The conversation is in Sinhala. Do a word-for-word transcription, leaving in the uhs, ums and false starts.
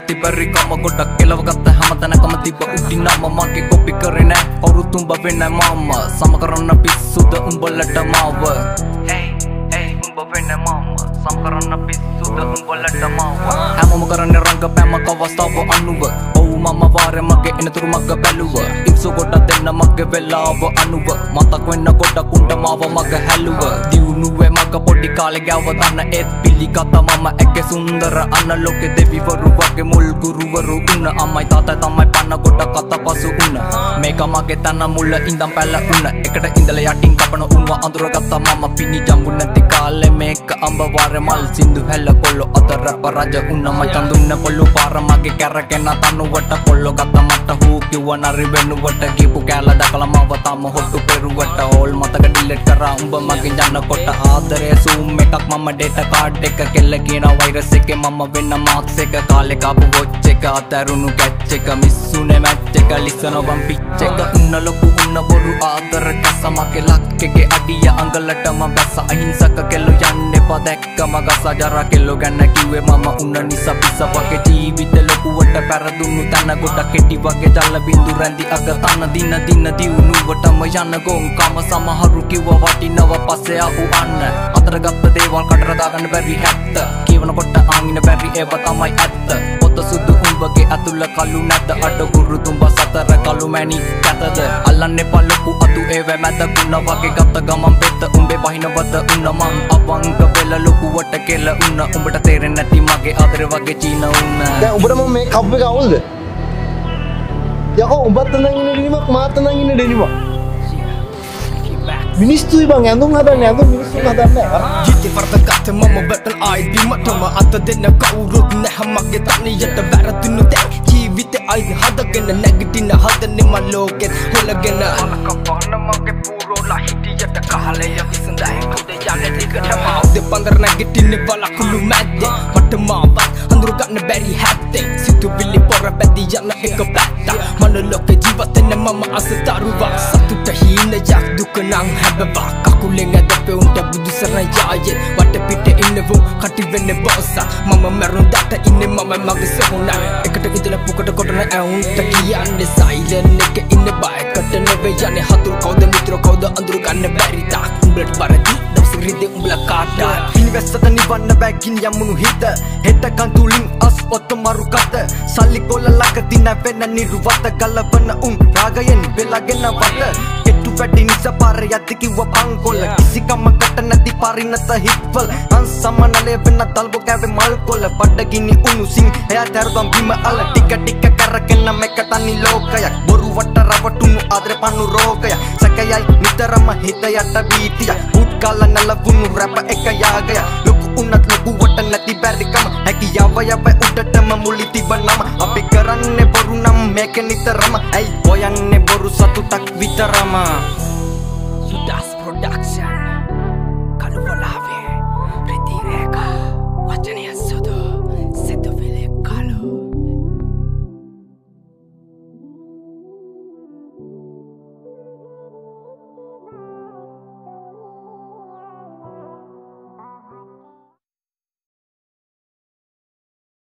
තිබරි කම ගොඩක් කෙලවගත්ත හැමතැනකම තිබ්බ උඩිනම මගේ කොපි කරේ නෑ කවුරුත් උඹ වෙන්නේ මම සම කරන්න පිස්සුද උඹලට මාව hey hey උඹ වෙන්නේ මම සම කරන්න පිස්සුද උඹලට මාව හැමෝම කරන්නේ රංගපෑම කවස්තාව අනුව ඔව් මම වාරේ මගේ එනතුරු මග බැලුව ඉක්සු කොට දෙන්න මගේ වෙලාව අනුව මතක් වෙන්න ගොඩක් උන්ට මාව මග හැලුව දියුණුවේ මග පොඩි කාලේ ගාව දන්න ඒත් පිළිගත මම ඇගේ සුන්දර අන්න ලෝකෙ දෙවිවරු වගේ මුල් ගුරුවරු උන්න අම්මයි තාත්තයි තමයි පන්න ගොඩක් අතපසු උන්න මේක මගේ තන මුල ඉඳන් පැල උන්න එකට ඉඳලා යටින් කපන උන්ව අඳුරගත්ත මම පිණි ජම්බු නැති කාලේ මේක අඹ වාරේ මල් සින්දු හැල කොල්ල අතර රජ උන්න මචන් දුන්න පොල්ලු පාර මගේ කැරකෙන තනුවට කොල්ල ගත්ත මට හූ කිව්ව නරි වෙනුවට ගිපු කැල දකලා මව තම හොට්ටු පෙරුවට ඕල් මතක ඩිලීට් කරා උඹ මගේ යනකොට ආදරේ සූම් එකක් මම ඩේටා කාඩ් එක කෙල්ල කියන වෛරස් එකේ මම වෙන්න මාක්ස් එක කාලේ කාපු වොච් එක අතරුණු කැච් එක මිස්සුනේ මැච් එක ලිසන වම් පිච් එක උන්න ලොකු උන්න බොරු ආදර කසමගේ ලක්කගේ අඩිය අඟලටම බැස අහිංසක කෙල්ල යන්නේ පා දැක්කම ගස ජරා කෙල්ල ගැන කිව්වේ මම උන්න නිසා පිස වගේ ජීවිත ලොකුවට පෙරදුණු තන ගොඩ කෙටි වගේ ජල බින්දු රැඳි අග තන දින දින දියුණුවටම යන ගොන් කම සමහරු කිව්ව වටිනව පස්සේ ආපු අන්න අතර ගත්ත දේවල් කටර දාගන්න බැරි හැත්ත කියවනකොට ආමින බැරි ඒව තමයි ඇත්ත පොත සුදු උඹගේ අතුල කළු නැත අඩ ගුරු තුඹ සතර කළු මැණි කැතද අල්ලන්නේ පල්ලකු අතු ඒව මැද කුණ වගේ ගත්ත ගමන් පෙත්ත උඹේ බහිනවද උන්න මං අවංක වෙල ලොකුවට කෙල උන්න උඹට තේරෙන්නේ නැති මගේ ආදරේ වගේ චීන උන්න දැන් උඹට මම මේ කප් එක අවුල්ද යකෝ උඹත් නම් ඉන්න දෙනිමක් මාත් නම් ඉන්න දෙනිමක් මිනිස්සුයි බං ඇඳුම් හදන්නේ ඇඳුම් මිනිස්සු හදන්නේ ජීවිතේ වර්ධගත මම බටල් ආයි බිමටම අත දෙන්න කවුරුත් නැහැ මගේ තනියට වැරදුණු දැන් ජීවිතේ ආයි හදගෙන නැගිටින හදන්නේ මම ලෝකෙත් හොලගෙන අනකපන මගේ පුරෝලා හිටියට කාලය විසඳයි කුඩ යන්නේ දිගටම දෙපන්දර නැගිටින්නේ බලකුළු මැද්දේ මට මාවත් අඳුර ගන්න බැරි හැත්තේ සිතුවිලි පොර බැදී යන එක පැත්ත මන ලෝකේ ජීවත් වෙන මම අසතරුවක් සතුට හීන යක් දුක නම් හැබවා කකුලෙන් ඇදපේ උන්ට බුදු සරණ යායේ වට පිට ඉන්නවෝ කටි වෙන්නේ බොස්සා මම මරුන් දට ඉන්නේ මම මගේ සොහොන එකට ඉඳලා පුකට කොටන ඇවුන්ට කියන්නේ සයිලන් එක ඉන්න බයකට නෙවෙයි යන්නේ හතුරු කවුද මිත්‍ර කවුද අඳුර ගන්න බැරි තාක් උඹට පරදි දවසිරිදේ උඹලා කාටා ඉන්වෙස්ට් නිවන්න බැගින් යමුණු හිත හෙට කන්තුලින් අස් ඔත්ත මරු කත සල්ලි කොල්ල ළඟ දින වෙන නිර්වත ගලවන උන් රාගයෙන් වෙලාගෙන වත කෙට්ටු වැඩි නිසා පාර යද්දි කිව්ව පංකොල්ල කිසි කමකට නැති පරිණත හිත්වල අන්සමනලේ වෙන තල්බෝ කැවේ මල් කොල්ල බඩගිනි උණුසින් එයා දරුවන් බිම අල ටික ටික කරගෙන මේක තනි ලෝකයක් බොරු වට රවටුණු ආදරේ පන්නු රෝගය සැකයයි නිතරම හිත යට බීතිය උත් කාල නලවුණු රැප එක යාගය ලොකු උන්නත් ලොකු වට නැති බැරිකම හැකියාව යව උඩටම මුලි තිබනම අපි කරන්නේ බොරු නම් මේක නිතරම ඇයි හොයන්නේ බොරු සතුටක් විතරම Sudas Production